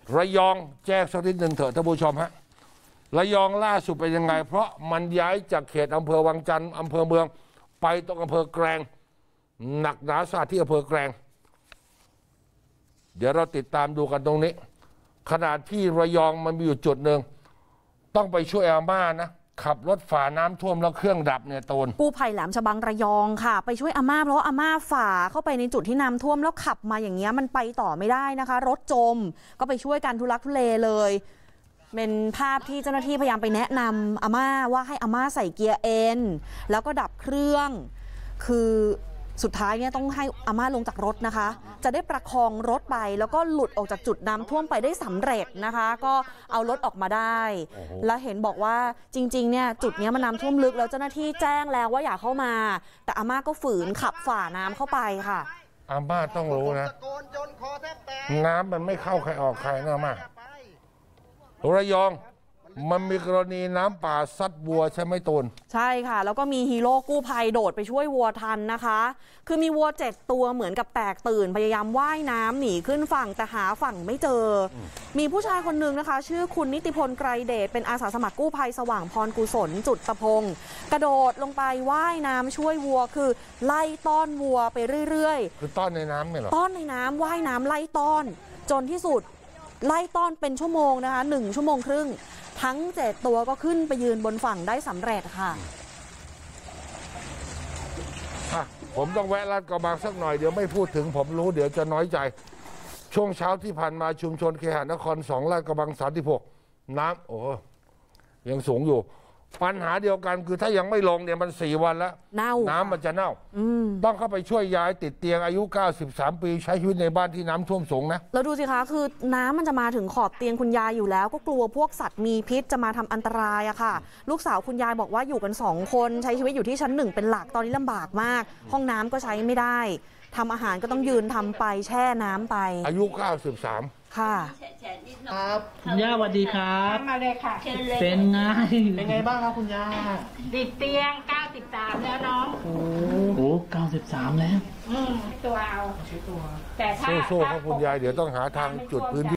ระยองแจ้งสักนิดหนึ่งเถอะท่านผู้ชมฮะระยองล่าสุดเป็นยังไงเพราะมันย้ายจากเขตอำเภอวังจันทร์อำเภอเมืองไปตรงอำเภอแกลงหนักหนาสาหัสที่อำเภอแกลงเดี๋ยวเราติดตามดูกันตรงนี้ขณะที่ระยองมันมีอยู่จุดหนึ่งต้องไปช่วยอาม่านะขับรถฝ่าน้ำท่วมแล้วเครื่องดับเนี่ยตูนกู้ภัยแหลมฉบังระยองค่ะไปช่วยอาม่าเพราะว่าอาม่าฝ่าเข้าไปในจุดที่น้ำท่วมแล้วขับมาอย่างเงี้ยมันไปต่อไม่ได้นะคะรถจมก็ไปช่วยกันทุลักทุเลเลยเป็นภาพที่เจ้าหน้าที่พยายามไปแนะนำอาม่าว่าให้อาม่าใส่เกียร์เอ็นแล้วก็ดับเครื่องคือสุดท้ายเนี่ยต้องให้อาม่าลงจากรถนะคะจะได้ประคองรถไปแล้วก็หลุดออกจากจุดน้ำท่วมไปได้สำเร็จนะคะก็เอารถออกมาได้แล้วเห็นบอกว่าจริงๆเนี่ยจุดนี้มันน้ำท่วมลึกแล้วเจ้าหน้าที่แจ้งแล้วว่าอย่าเข้ามาแต่อาม่าก็ฝืนขับฝ่าน้ำเข้าไปค่ะอาม่าต้องรู้นะน้ำมันไม่เข้าใครออกใครนะอาม่าระยองมันมีกรณีน้ำป่าซัดวัวใช่ไหมตูนใช่ค่ะแล้วก็มีฮีโร่กู้ภัยโดดไปช่วยวัวทันนะคะคือมีวัว7ตัวเหมือนกับแตกตื่นพยายามว่ายน้ำหนีขึ้นฝั่งแต่หาฝั่งไม่เจอมีผู้ชายคนนึงนะคะชื่อคุณนิติพลไกรเดชเป็นอาสาสมัครกู้ภัยสว่างพรกุศลจุดตะพงกระโดดลงไปว่ายน้ำช่วยวัวคือไล่ต้อนวัวไปเรื่อยๆคือต้อนในน้ำเนี่ยหรอต้อนในน้ำว่ายน้ำไล่ต้อนจนที่สุดไล่ต้อนเป็นชั่วโมงนะคะ1 ชั่วโมงครึ่งทั้ง7ตัวก็ขึ้นไปยืนบนฝั่งได้สำเร็จค่ะผมต้องแวะลาดกระบังสักหน่อยเดี๋ยวไม่พูดถึงผมรู้เดี๋ยวจะน้อยใจช่วงเช้าที่ผ่านมาชุมชนเคหะนคร2ลาดกระบัง36น้ำโอ้ยังสูงอยู่ปัญหาเดียวกันคือถ้ายังไม่ลงเนี่ยมัน4 วันแล้วน้ำมันจะเน่าต้องเข้าไปช่วยยายติดเตียงอายุ93 ปีใช้ชีวิตในบ้านที่น้ำท่วมสูงนะแล้วดูสิคะคือน้ำมันจะมาถึงขอบเตียงคุณยายอยู่แล้วก็กลัวพวกสัตว์มีพิษจะมาทำอันตรายอะค่ะลูกสาวคุณยายบอกว่าอยู่กัน2 คนใช้ชีวิตอยู่ที่ชั้น1เป็นหลักตอนนี้ลำบากมากห้องน้ำก็ใช้ไม่ได้ทำอาหารก็ต้องยืนทำไปแช่น้ำไปอายุ93 ค่ะครับคุณย่าสวัสดีครับมาเลยค่ะเป็นไงบ้างครับคุณย่าติดเตียง93แล้วน้องโอ้93แล้วตัวเอาแต่ถ้าสู้ๆครับคุณยายเดี๋ยวต้องหาทางจุดพื้นที่